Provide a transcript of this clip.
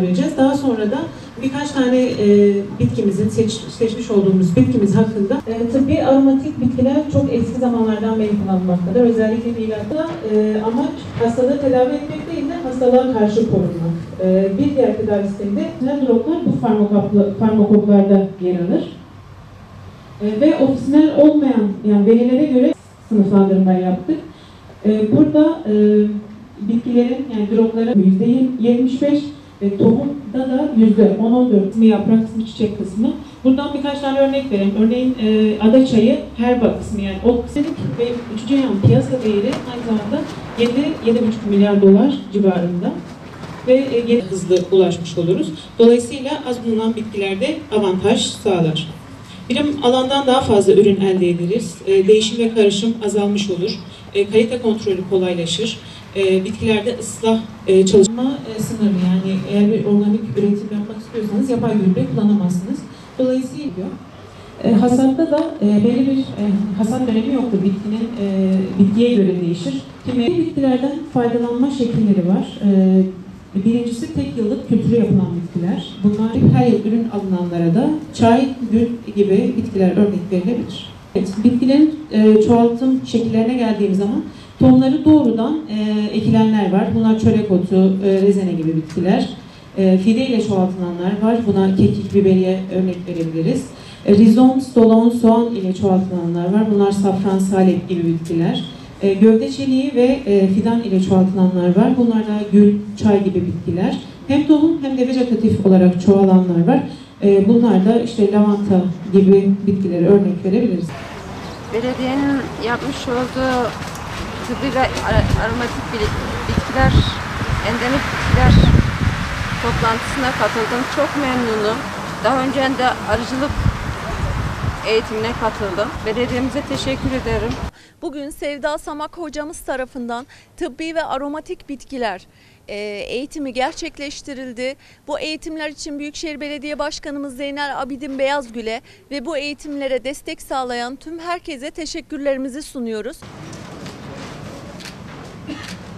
vereceğiz. Daha sonra da birkaç tane bitkimizin, seçmiş olduğumuz bitkimiz hakkında tıbbi aromatik bitkiler çok eski zamanlardan beri kullanılmaktadır. Özellikle milatta amaç hastalığı tedavi etmek değil de hastalığa karşı korunmak. Bir diğer tedavi sisteminde droplar bu farmakoplarda yer alır. Ve ofisinal olmayan yani verilere göre sınıflandırma yaptık. Burada bitkilerin yani dropların %75, tohumda da %10-14 kısmı yaprak kısmı, çiçek kısmı. Buradan birkaç tane örnek vereyim. Örneğin ada çayı herba kısmı yani o kısmı ve 3. yan piyasa değeri aynı zamanda 7,5 milyar dolar civarında. Ve yeni hızlı ulaşmış oluruz. Dolayısıyla az bulunan bitkilerde avantaj sağlar. Birim alandan daha fazla ürün elde ederiz. Değişim ve karışım azalmış olur. Kalite kontrolü kolaylaşır. Bitkilerde ıslah çalışma sınırlı. Yani eğer bir organik üretim yapmak istiyorsanız yapay gübre kullanamazsınız. Dolayısıyla hasatta da belli bir hasat dönemi yoktur. Bitkiye göre değişir. Kimi bitkilerden faydalanma şekilleri var. Birincisi tek yıllık kültürü yapılan bitkiler. Bunlar her yıl ürün alınanlara da çay, gül gibi bitkiler örnek verilebilir. Evet, bitkilerin çoğaltım şekillerine geldiğim zaman tohumları doğrudan ekilenler var. Bunlar çörek otu, rezene gibi bitkiler. Fide ile çoğaltılanlar var. Buna kekik, biberiye örnek verebiliriz. Rizom, stolon, soğan ile çoğaltılanlar var. Bunlar safran, salep gibi bitkiler. Gövde çeliği ve fidan ile çoğaltılanlar var. Bunlar da gül, çay gibi bitkiler. Hem tohum hem de vegetatif olarak çoğalanlar var. Bunlar da işte lavanta gibi bitkilere örnek verebiliriz. Belediyenin yapmış olduğu tıbbi ve aromatik bitkiler, endemik bitkiler toplantısına katıldım. Çok memnunum. Daha önce de arıcılık eğitimine katıldım. Belediyemize teşekkür ederim. Bugün Sevda Samak hocamız tarafından tıbbi ve aromatik bitkiler eğitimi gerçekleştirildi. Bu eğitimler için Büyükşehir Belediye Başkanımız Zeynel Abidin Beyazgül'e ve bu eğitimlere destek sağlayan tüm herkese teşekkürlerimizi sunuyoruz.